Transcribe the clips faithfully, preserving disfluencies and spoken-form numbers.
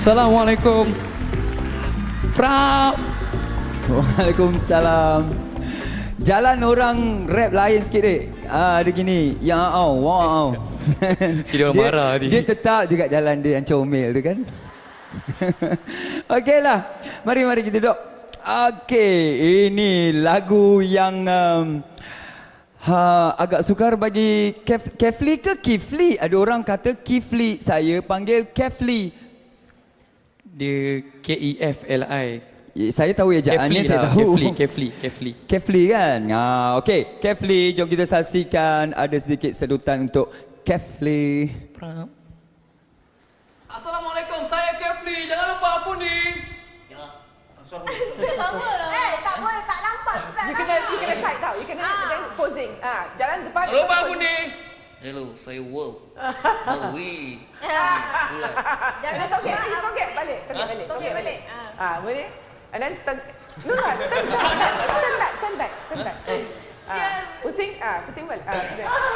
Assalamualaikum. Prap. Waalaikumsalam. Jalan orang rap lain sikit dek. Ah, ada gini. Ya au, wow. Dia orang marah tadi. Dia tetap juga jalan dia yang comel tu kan. Okeylah. Mari mari kita duduk. Okey, ini lagu yang um, ha, agak sukar bagi Kef, Kefli ke Kifli? Ada orang kata Kifli, saya panggil Kefli. Dia K E F L I. Saya tahu ejaannya, saya tahu. Kefli, Kefli, Kefli. Kefli kan? Ah, okey. Kefli, jom kita saksikan ada sedikit sedutan untuk Kefli. Prap. Assalamualaikum, saya Kefli. Jangan lupa Fundi. Ya, sama lah. Eh, tak boleh, tak nampak. You kena, you kena side tau. You kena ah. posing. Ah, jalan depan. Jangan lupa Fundi. Hello, saya World. Mawi. Jangan togek, togek balik, togek balik. Togek balik. Ah, boleh. And then turn, no lah, turn back, turn back, turn back, turn back. Ah, pusing, ah, pusing balik. Ah,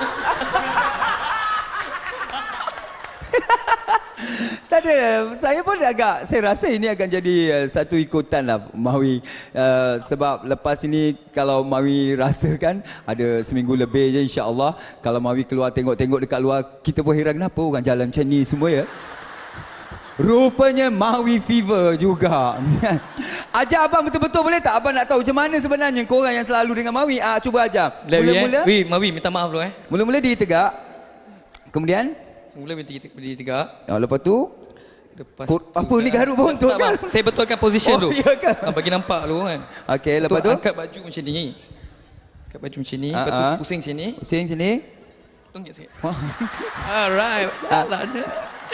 Tak ada, saya pun agak, saya rasa ini akan jadi uh, satu ikutan lah Mawi. Uh, sebab lepas ini kalau Mawi rasakan ada seminggu lebih je insya-Allah. Kalau Mawi keluar tengok-tengok dekat luar, kita pun heran kenapa orang jalan macam ni semua ya. Rupanya Mawi fever juga. Ajar abang betul-betul boleh tak? Abang nak tahu macam mana sebenarnya korang yang selalu dengan Mawi. Ah, cuba ajar. Mula-mula. Eh. Wih, Mawi minta maaf dulu eh. Mula-mula diri tegak. Kemudian? Mula berdiri, berdiri tegak. Oh, lepas tu? Lepas Kur, tu apa ni garuk pun tu kan? Saya betulkan position oh, tu. Iya kan? Ha, bagi nampak dulu kan. Okey, lepas tu? Angkat baju macam ni. Angkat baju macam ni. Uh-huh. Lepas tu pusing sini. Pusing sini. Tunjuk sikit. Alright. Jalan dia.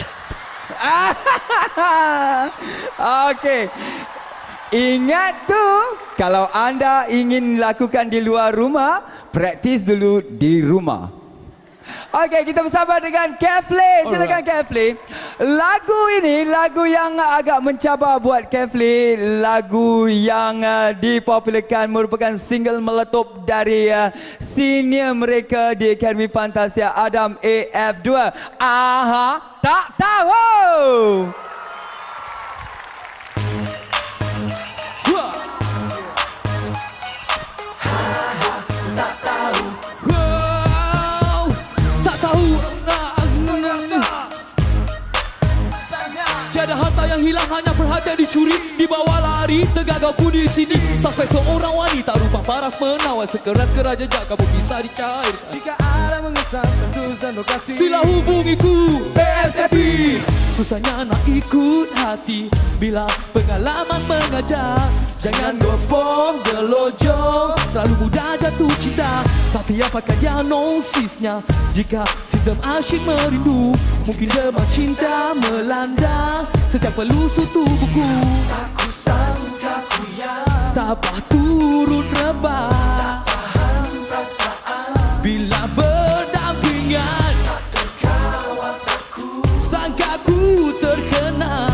Okey. Ingat tu, kalau anda ingin lakukan di luar rumah, praktis dulu di rumah. Okey, kita bersama dengan Kefli. Silakan Kefli. Lagu ini lagu yang agak mencabar buat Kefli, lagu yang uh, dipopularkan merupakan single meletup dari uh, senior mereka di Akademi Fantasia, Adam A F dua. Aha, tak tahu. Tiada harta yang hilang, hanya perhatian dicuri. Dibawa lari, tegak kau di sini. Sampai seorang wanita rupa paras menawan. Sekeras-keras jejak kamu bisa dicair. Jika ada mengesan status dan lokasi, sila hubungiku A S A P. Susahnya nak ikut hati bila pengalaman mengajak. Jangan gopong gelojo, terlalu mudah jatuh cinta. Tapi apakah diagnosisnya? Jika sistem asyik merindu, mungkin demam cinta melanda setiap pelusuk tubuhku. aku sangka ku yang Tapah turun rebah, tak paham perasaan. bila berdampingan Tak terkawal takku, sangka ku terkena.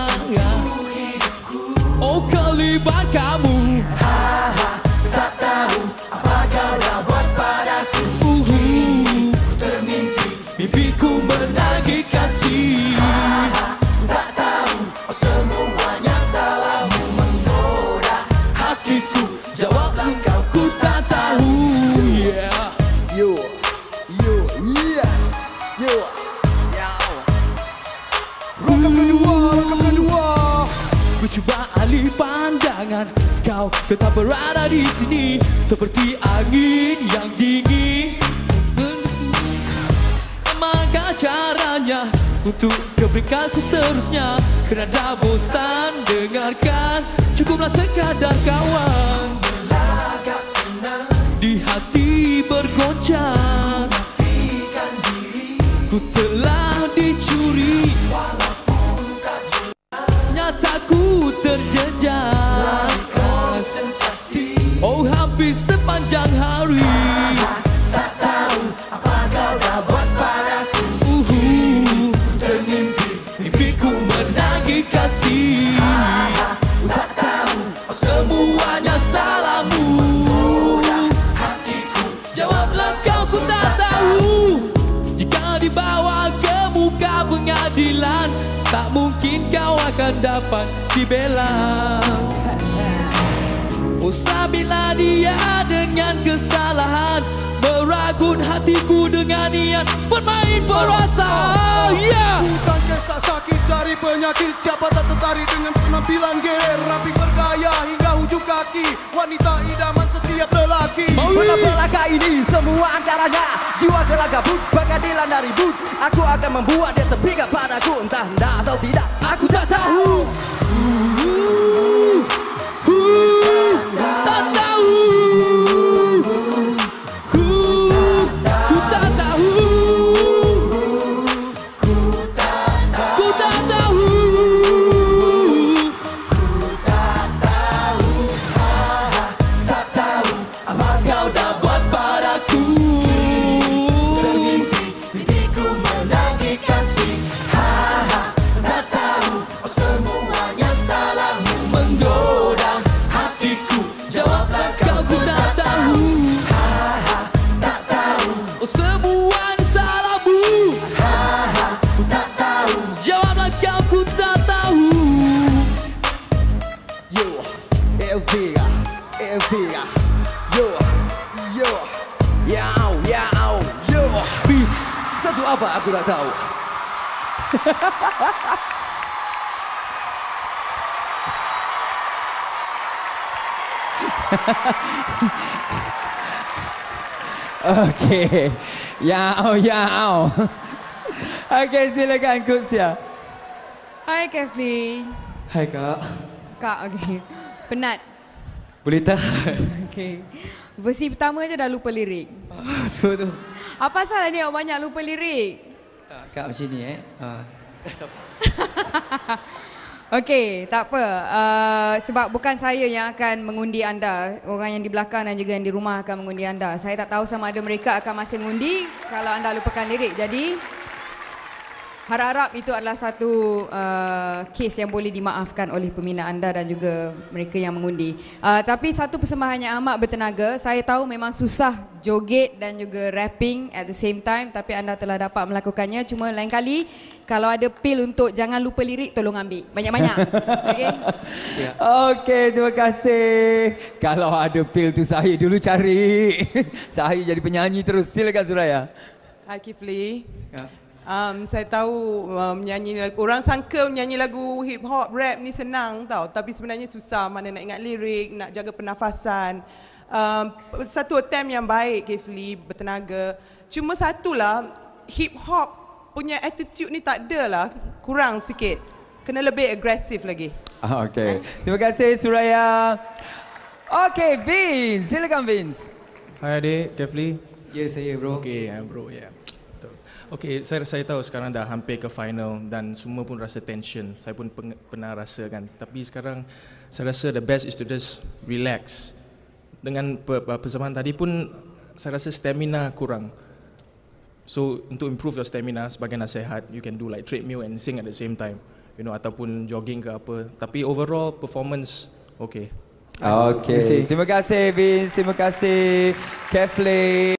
Oh, kelibat kamu. haha, tak tahu apa kau dah buat padaku. Uhu, Ku termimpi, mimpiku menagih kasih. haha, tak tahu oh, semuanya salahmu menggoda Hatiku jawablah kau, ku tak tahu. Yeah. Yo, yo, yeah, yo, yo. Rokam kedua, rokam kedua. Ku cuba alih pandangan, kau tetap berada di sini seperti angin yang dingin. Maka caranya untuk keberikan seterusnya, kerana bosan dengarkan, cukuplah sekadar kawan. Melagak tenang, Di hati bergoncang, nafikan diri, ku telah dicuri, walaupun tak jelas. nyataku terjejas. Konsentrasi, Oh, hampir sepanjang hari. tak tahu apa kau dah buat padaku. Uhu, Termimpi, mimpiku menagih kasih. ku tak tahu oh, Semuanya salahmu. hatiku Jawablah kau, ku tak tak mungkin kau akan dapat dibela. Usah bila dia dengan kesalahan, meragut hatiku dengan niat bermain perasaan. Yeah. Bukan kes tak sakit, cari penyakit. Siapa tak tertarik dengan penampilan gerer, rapi bergaya hingga hujung kaki, wanita idaman setiap lelaki. Bola-bola ini semua antaranya jiwa gelaga but, bagai dilanda ribut. Aku akan membuat dia terpikat padaku, entah hendak atau tidak, aku tak tahu. Tak tahu, ku, ku tak tahu, ku tak tahu, ku tak tahu, Ku tak tahu, ah, tak tahu apa kau dah buat padaku. Termimpi mimpiku menagih kasih, ah, tak tahu oh, semuanya salahmu menggoda hatiku. Jawablah kau, ku tak tahu, ah, tak tahu, oh semuanya salahmu. ah, tak tahu. Jawablah kau, ku tak tahu. Yo, Elvira, Elvira, yo, yo, yau, yau, yo. Peace. Satu apa aku tak tahu. Okey. Yau, yau. Okey, silakan Kutsia. Hai Kefli. Hai Kak. Kak, okey. Penat. Boleh tak? Okey. Versi pertama je dah lupa lirik. tu tu. Apa salah ni awak banyak lupa lirik? Tak, Kak macam ni eh. Ha. Okey, tak apa. Uh, sebab bukan saya yang akan mengundi anda. Orang yang di belakang dan juga yang di rumah akan mengundi anda. Saya tak tahu sama ada mereka akan masih mengundi kalau anda lupakan lirik. Jadi, harap-harap itu adalah satu uh, kes yang boleh dimaafkan oleh peminat anda dan juga mereka yang mengundi. Uh, tapi satu persembahan yang amat bertenaga. Saya tahu memang susah joget dan juga rapping at the same time. Tapi anda telah dapat melakukannya. Cuma lain kali, kalau ada pil untuk jangan lupa lirik, tolong ambil. Banyak-banyak. Okey? Okey, terima kasih. Kalau ada pil tu Sahih dulu cari. Sahih jadi penyanyi terus. Silakan Suraya. Hai Kifli. Ya. Um, saya tahu um, menyanyi lagu, orang sangka menyanyi lagu hip hop rap ni senang tau, tapi sebenarnya susah. Mana nak ingat lirik, nak jaga pernafasan. Um, satu attempt yang baik Kifli, bertenaga. Cuma satulah, hip hop punya attitude ni tak ada lah, kurang sikit. Kena lebih agresif lagi. Ah, okey. Terima kasih Suraya. Okey, Vince. Silakan Vince. Hai adik, Kefli. Ya, saya bro. Okey, ya bro, ya. Betul. Okey, saya saya tahu sekarang dah hampir ke final dan semua pun rasa tension. Saya pun peng, pernah rasakan. Tapi sekarang saya rasa the best is to just relax. Dengan persembahan tadi pun saya rasa stamina kurang. So untuk improve your stamina, sebagai nasihat, you can do like treadmill and sing at the same time, you know, ataupun jogging ke apa. Tapi overall performance okay. Okey. Terima kasih Vince, terima kasih Kefli.